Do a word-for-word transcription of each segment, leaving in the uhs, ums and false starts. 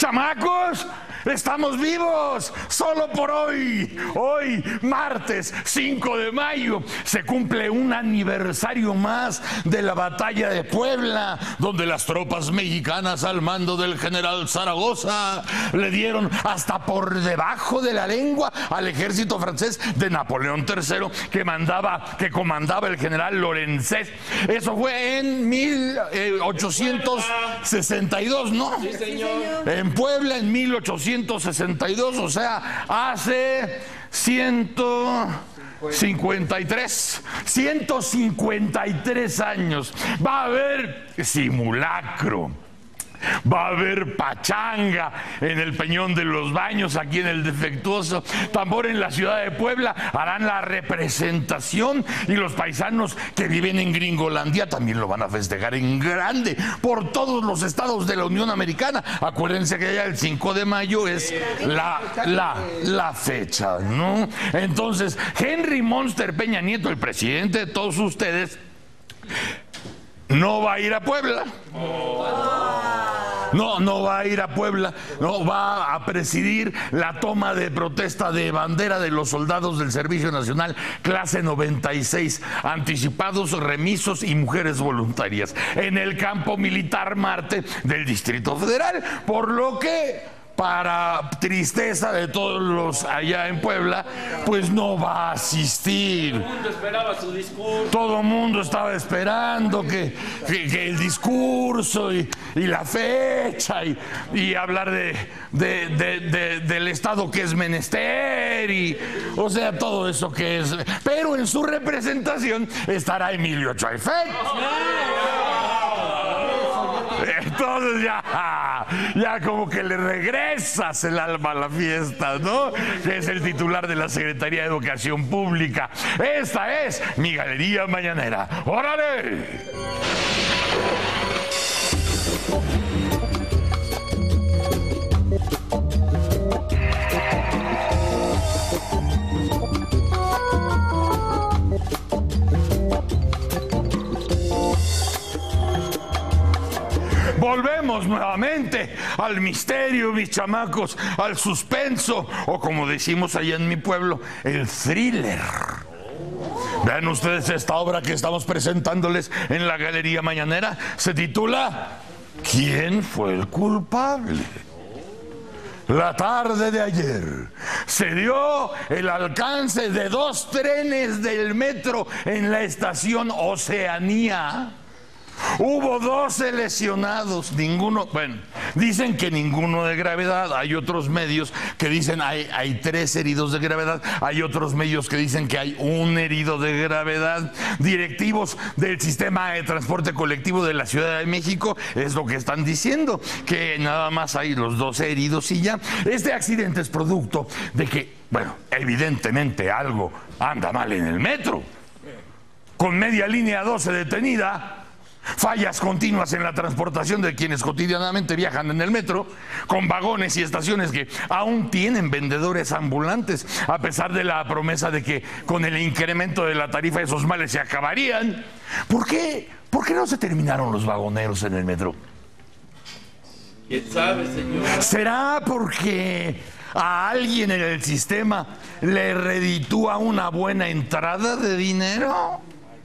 chamacos, estamos vivos, solo por hoy. Hoy, martes cinco de mayo, se cumple un aniversario más de la batalla de Puebla, donde las tropas mexicanas al mando del general Zaragoza le dieron hasta por debajo de la lengua al ejército francés de Napoleón tercero, que mandaba, que comandaba el general Lorenzet. Eso fue en mil ochocientos sesenta y dos, ¿no? Sí, señor. En Puebla en mil ochocientos sesenta y dos, o sea, hace ciento cincuenta y tres, ciento cincuenta y tres años. Va a haber simulacro. Va a haber pachanga en el Peñón de los Baños, aquí en el Defectuoso. Tambor en la ciudad de Puebla, harán la representación, y los paisanos que viven en Gringolandia también lo van a festejar en grande por todos los estados de la Unión Americana. Acuérdense que ya el cinco de mayo es la, la, la fecha, ¿no? Entonces, Henry Monster Peña Nieto, el presidente de todos ustedes, no va a ir a Puebla. No, no va a ir a Puebla, no va a presidir la toma de protesta de bandera de los soldados del Servicio Nacional clase noventa y seis, anticipados, remisos y mujeres voluntarias, en el campo militar Marte del Distrito Federal, por lo que, para tristeza de todos los allá en Puebla, pues no va a asistir. Todo el mundo esperaba su discurso. Todo el mundo estaba esperando que, que, que el discurso y, y la fecha y, y hablar de, de, de, de, del estado que es menester, y, o sea, todo eso que es. Pero en su representación estará Emilio Chaifet. Entonces ya, ya como que le regresas el alma a la fiesta, ¿no? Que es el titular de la Secretaría de Educación Pública. Esta es mi Galería Mañanera. ¡Órale! Volvemos nuevamente al misterio, mis chamacos, al suspenso, o como decimos allá en mi pueblo, el thriller. Vean ustedes esta obra que estamos presentándoles en la Galería Mañanera. Se titula ¿Quién fue el culpable? La tarde de ayer se dio el alcance de dos trenes del metro en la estación Oceanía. Hubo doce lesionados, ninguno, bueno, dicen que ninguno de gravedad. Hay otros medios que dicen hay, hay tres heridos de gravedad. Hay otros medios que dicen que hay un herido de gravedad. Directivos del sistema de transporte colectivo de la Ciudad de México es lo que están diciendo, que nada más hay los doce heridos y ya. Este accidente es producto de que, bueno, evidentemente algo anda mal en el metro. Con media línea doce detenida, fallas continuas en la transportación de quienes cotidianamente viajan en el metro, con vagones y estaciones que aún tienen vendedores ambulantes, a pesar de la promesa de que con el incremento de la tarifa esos males se acabarían. ¿Por qué? ¿Por qué no se terminaron los vagoneros en el metro? ¿Quién sabe, señor? ¿Será porque a alguien en el sistema le reditúa una buena entrada de dinero?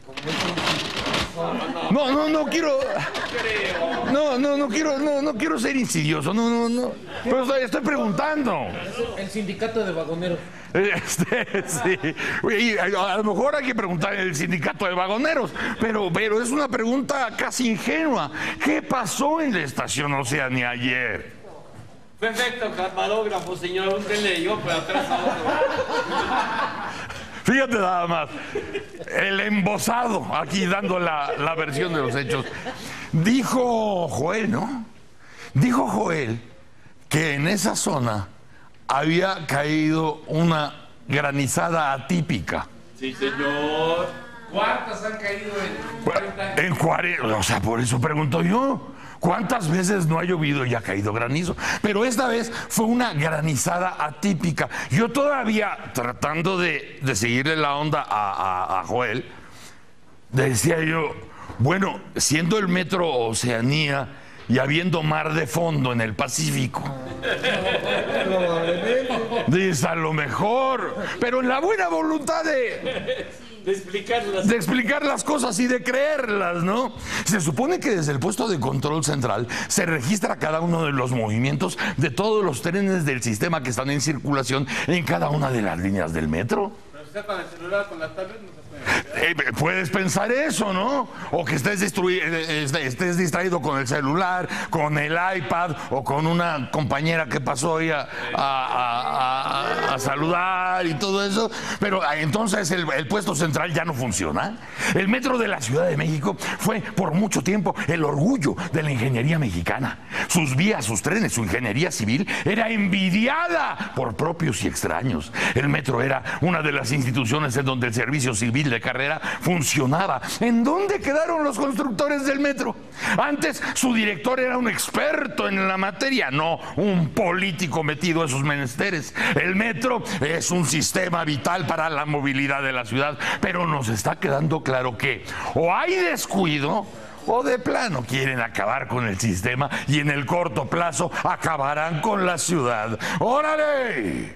No, no, no quiero. No, no, no quiero, no, no quiero ser insidioso. No, no, no. Pero estoy, estoy preguntando. El sindicato de vagoneros. Este, sí. Y a, a lo mejor hay que preguntar en el sindicato de vagoneros, pero, pero es una pregunta casi ingenua. ¿Qué pasó en la estación Oceanía ayer? Perfecto, camarógrafo, señor. Un tren le dio para atrás a otro. Fíjate nada más, el embosado, aquí dando la, la versión de los hechos. Dijo Joel, ¿no? Dijo Joel que en esa zona había caído una granizada atípica. Sí, señor. ¿Cuántas han caído en cuarenta años? En cuarenta, o sea, por eso pregunto yo. ¿Cuántas veces no ha llovido y ha caído granizo? Pero esta vez fue una granizada atípica. Yo todavía, tratando de, de seguirle la onda a, a, a Joel, decía yo, bueno, siendo el metro Oceanía y habiendo mar de fondo en el Pacífico. Dice, a lo mejor, pero en la buena voluntad de... De explicarlas. De explicar las cosas y de creerlas, ¿no? Se supone que desde el puesto de control central se registra cada uno de los movimientos de todos los trenes del sistema que están en circulación en cada una de las líneas del metro. Pero si está con el celular, con la tablet, no se puede. Eh, puedes pensar eso, ¿no? O que estés, estés distraído con el celular, con el iPad o con una compañera que pasó ahí a, a, a, a saludar y todo eso. Pero entonces el, el puesto central ya no funciona. El metro de la Ciudad de México fue por mucho tiempo el orgullo de la ingeniería mexicana. Sus vías, sus trenes, su ingeniería civil era envidiada por propios y extraños. El metro era una de las instituciones en donde el servicio civil de carrera funcionaba. ¿En dónde quedaron los constructores del metro? Antes su director era un experto en la materia, no un político metido en sus menesteres. El metro es un sistema vital para la movilidad de la ciudad, pero nos está quedando claro que o hay descuido o de plano quieren acabar con el sistema y en el corto plazo acabarán con la ciudad. ¡Órale!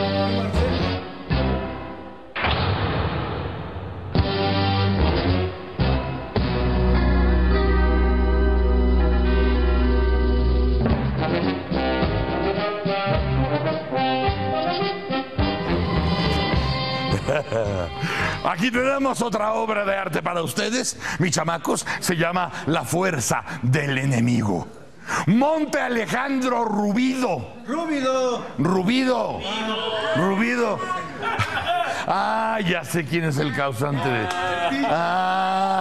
Aquí tenemos otra obra de arte para ustedes, mis chamacos. Se llama La Fuerza del Enemigo. Monte Alejandro Rubido. Rubido. Rubido. Rubido. Ah, ya sé quién es el causante de... Ah...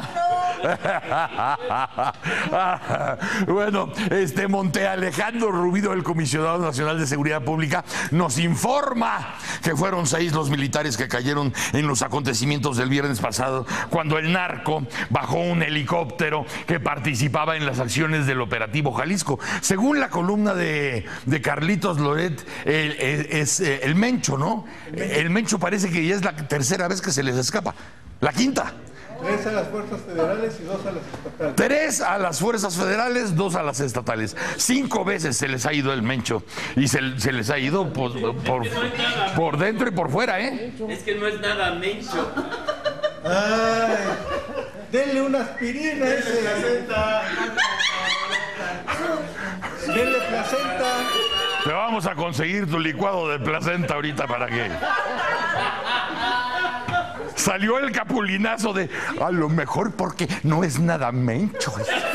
Bueno, este Monte Alejandro Rubido, el comisionado nacional de seguridad pública, nos informa que fueron seis los militares que cayeron en los acontecimientos del viernes pasado, cuando el narco bajó un helicóptero que participaba en las acciones del operativo Jalisco. Según la columna de, de Carlitos Loret, el, el, es eh, el Mencho, ¿no? El Mencho parece que ya es la tercera vez que se les escapa. La quinta. Tres a las fuerzas federales y dos a las estatales. Tres a las fuerzas federales, dos a las estatales. Cinco veces se les ha ido el Mencho. Y se, se les ha ido por, por, por dentro y por fuera, ¿eh? Es que no es nada mencho. Ay, denle una aspirina a ese. Denle placenta. Te vamos a conseguir tu licuado de placenta ahorita para que... Salió el capulinazo de a lo mejor porque no es nada mencho.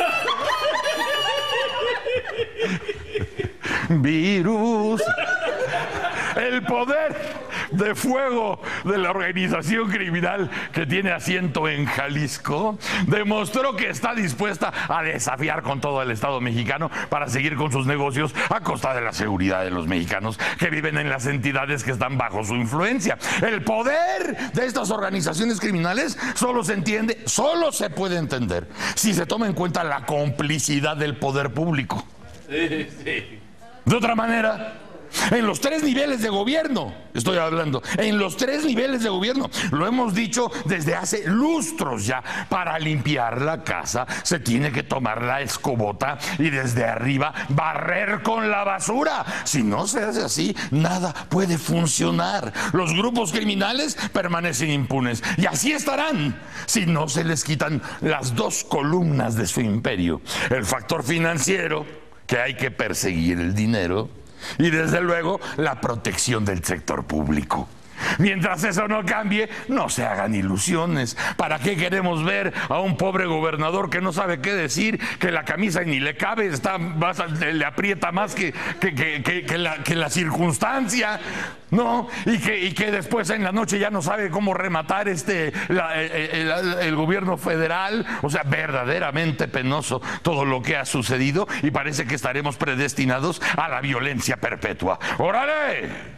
Virus. El poder de fuego de la organización criminal que tiene asiento en Jalisco demostró que está dispuesta a desafiar con todo el Estado mexicano para seguir con sus negocios a costa de la seguridad de los mexicanos que viven en las entidades que están bajo su influencia. El poder de estas organizaciones criminales solo se entiende, solo se puede entender si se toma en cuenta la complicidad del poder público. Sí, sí. De otra manera, en los tres niveles de gobierno, estoy hablando, en los tres niveles de gobierno, lo hemos dicho desde hace lustros ya, para limpiar la casa se tiene que tomar la escobota y desde arriba barrer con la basura. Si no se hace así, nada puede funcionar. Los grupos criminales permanecen impunes y así estarán si no se les quitan las dos columnas de su imperio: el factor financiero, que hay que perseguir el dinero, y desde luego la protección del sector público. Mientras eso no cambie, no se hagan ilusiones. ¿Para qué queremos ver a un pobre gobernador que no sabe qué decir, que la camisa ni le cabe, está más, le aprieta más que, que, que, que, que, la, que la circunstancia, ¿no? Y que, y que después en la noche ya no sabe cómo rematar este la, el, el, el gobierno federal? O sea, verdaderamente penoso todo lo que ha sucedido y parece que estaremos predestinados a la violencia perpetua. ¡Órale!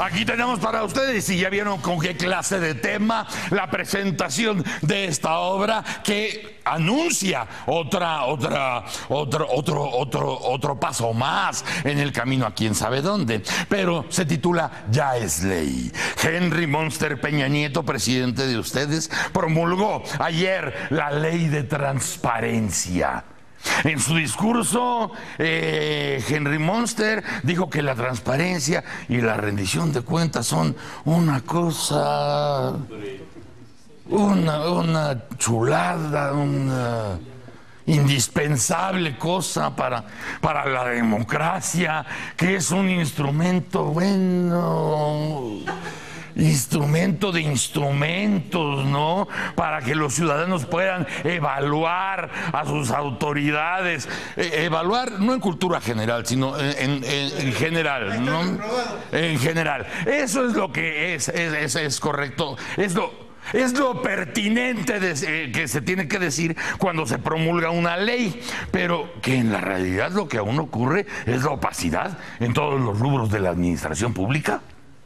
Aquí tenemos para ustedes, y ya vieron con qué clase de tema, la presentación de esta obra que anuncia otra, otra, otro, otro, otro, otro paso más en el camino a quién sabe dónde. Pero se titula Ya es ley. Henry Monster Peña Nieto, presidente de ustedes, promulgó ayer la ley de transparencia. En su discurso, eh, Henry Monster dijo que la transparencia y la rendición de cuentas son una cosa, una, una chulada, una indispensable cosa para, para la democracia, que es un instrumento bueno... instrumento de instrumentos, ¿no? Para que los ciudadanos puedan evaluar a sus autoridades. Eh, evaluar no en cultura general, sino en, en, en general, ¿no? En general. Eso es lo que es, es, es, es correcto. Es lo... Es lo pertinente de, eh, que se tiene que decir cuando se promulga una ley, pero que en la realidad lo que aún ocurre es la opacidad en todos los rubros de la administración pública.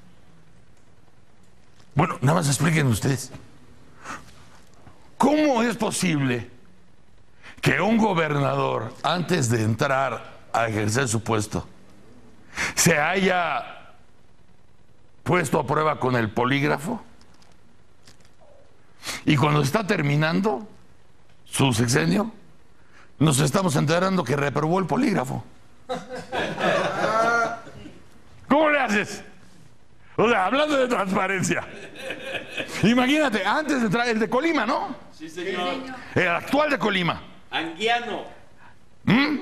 Bueno, nada más expliquen ustedes. ¿Cómo es posible que un gobernador, antes de entrar a ejercer su puesto, se haya puesto a prueba con el polígrafo? Y cuando está terminando su sexenio, nos estamos enterando que reprobó el polígrafo. ¿Cómo le haces? O sea, hablando de transparencia. Imagínate, antes de entrar, el de Colima, ¿no? Sí, señor. El actual de Colima. Anguiano. ¿Mm?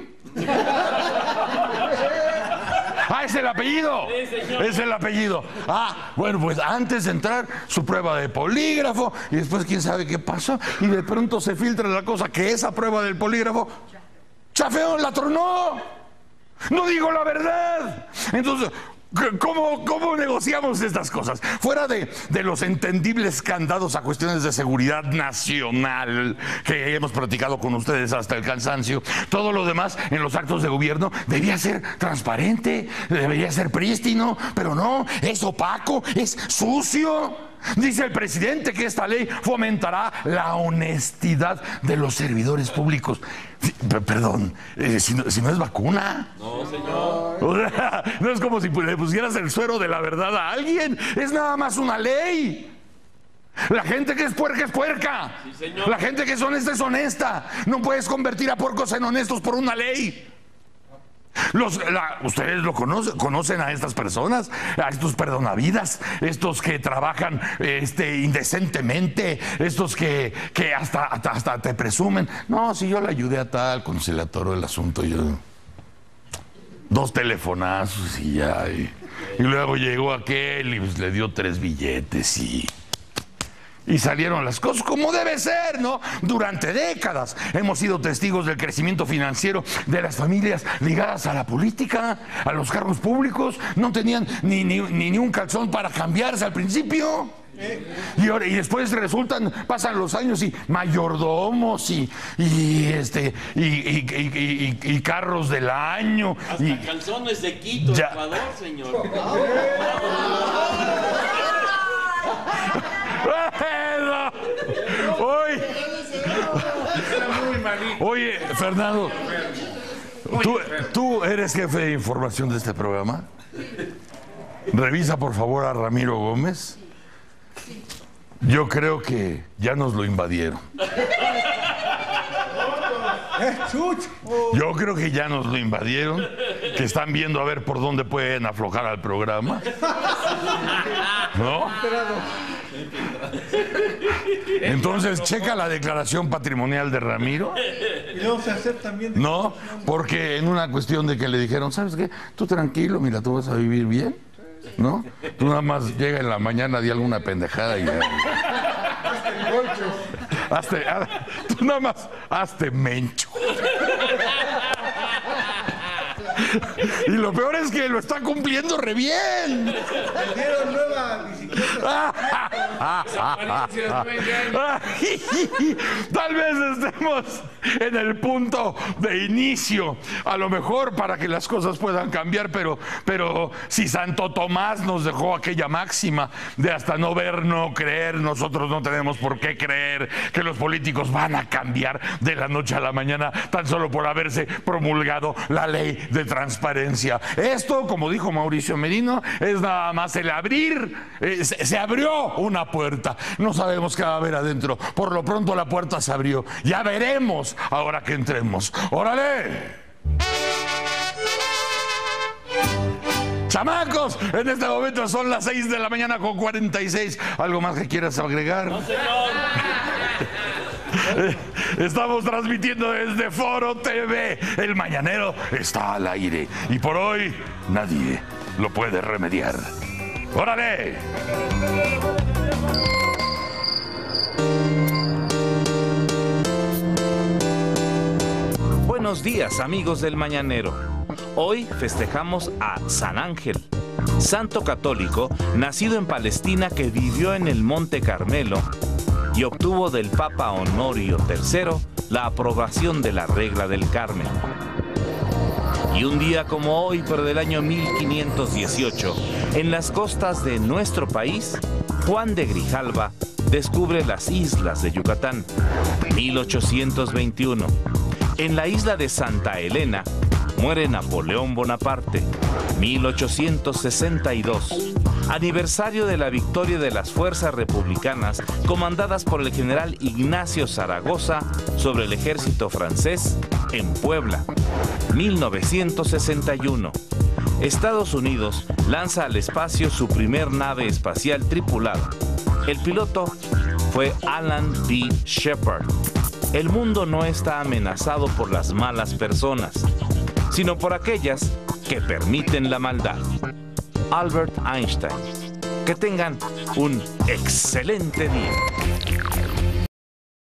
Ah, es el apellido. Sí, señor. Es el apellido. Ah, bueno, pues antes de entrar, su prueba de polígrafo, y después quién sabe qué pasó, y de pronto se filtra la cosa que esa prueba del polígrafo, chafeón, la tronó. No digo la verdad. Entonces, ¿Cómo, ¿Cómo negociamos estas cosas? Fuera de, de los entendibles candados a cuestiones de seguridad nacional que hemos platicado con ustedes hasta el cansancio, todo lo demás en los actos de gobierno debía ser transparente, debería ser prístino, pero no, es opaco, es sucio. Dice el presidente que esta ley fomentará la honestidad de los servidores públicos. Perdón, eh, si, no, si no es vacuna. No, señor. O sea, no es como si le pusieras el suero de la verdad a alguien. Es nada más una ley. La gente que es puerca es puerca. Sí, señor. La gente que es honesta es honesta. No puedes convertir a puercos en honestos por una ley. Los, la, ustedes lo conocen, conocen a estas personas, a estos perdonavidas, estos que trabajan este, indecentemente, estos que, que hasta, hasta, hasta te presumen. No, si yo le ayudé a tal, cuando se le atoró el asunto, yo dos telefonazos y ya. Y, y luego llegó aquel y pues, le dio tres billetes y... Y salieron las cosas como debe ser, ¿no? Durante décadas hemos sido testigos del crecimiento financiero de las familias ligadas a la política, a los cargos públicos. No tenían ni, ni, ni, ni un calzón para cambiarse al principio. Y, ahora, y después resultan, pasan los años y mayordomos y, y, este, y, y, y, y, y carros del año. Hasta y, calzones de Quito, ya. Ecuador, señor. Oye, oye, Fernando, ¿tú, ¿tú eres jefe de información de este programa? Revisa por favor a Ramiro Gómez. Yo creo que ya nos lo invadieron. Yo creo que ya nos lo invadieron, que están viendo a ver por dónde pueden aflojar al programa. ¿No? Entonces, checa la declaración patrimonial de Ramiro. Y luego se hacer también de... No, porque en una cuestión de que le dijeron, ¿sabes qué? Tú tranquilo, mira, tú vas a vivir bien, ¿no? Tú nada más llega en la mañana, di alguna pendejada y ya. Hazte, haz, tú nada más hazte mencho. Y lo peor es que lo está cumpliendo re bien. Me dieron nueva bicicleta. Tal vez estemos en el punto de inicio, a lo mejor para que las cosas puedan cambiar, pero, pero si Santo Tomás nos dejó aquella máxima de hasta no ver, no creer, nosotros no tenemos por qué creer que los políticos van a cambiar de la noche a la mañana tan solo por haberse promulgado la ley de transparencia. Esto, como dijo Mauricio Merino, es nada más el abrir, eh, se, se abrió una puerta, no sabemos qué va a haber adentro, por lo pronto la puerta se abrió, ya veremos ahora que entremos. ¡Órale! Chamacos, en este momento son las seis de la mañana con cuarenta y seis. ¿Algo más que quieras agregar? No, señor. Estamos transmitiendo desde Foro T V. El Mañanero está al aire y por hoy nadie lo puede remediar. ¡Órale! Buenos días, amigos del Mañanero. Hoy festejamos a San Ángel, santo católico nacido en Palestina que vivió en el Monte Carmelo y obtuvo del Papa Honorio tercero la aprobación de la regla del Carmen. Y un día como hoy, pero del año mil quinientos dieciocho, en las costas de nuestro país, Juan de Grijalva descubre las islas de Yucatán. mil ochocientos veintiuno. En la isla de Santa Elena muere Napoleón Bonaparte. mil ochocientos sesenta y dos. Aniversario de la victoria de las fuerzas republicanas comandadas por el general Ignacio Zaragoza sobre el ejército francés en Puebla. mil novecientos sesenta y uno. Estados Unidos lanza al espacio su primer nave espacial tripulada. El piloto fue Alan B. Shepard. El mundo no está amenazado por las malas personas, sino por aquellas que permiten la maldad. Albert Einstein. Que tengan un excelente día.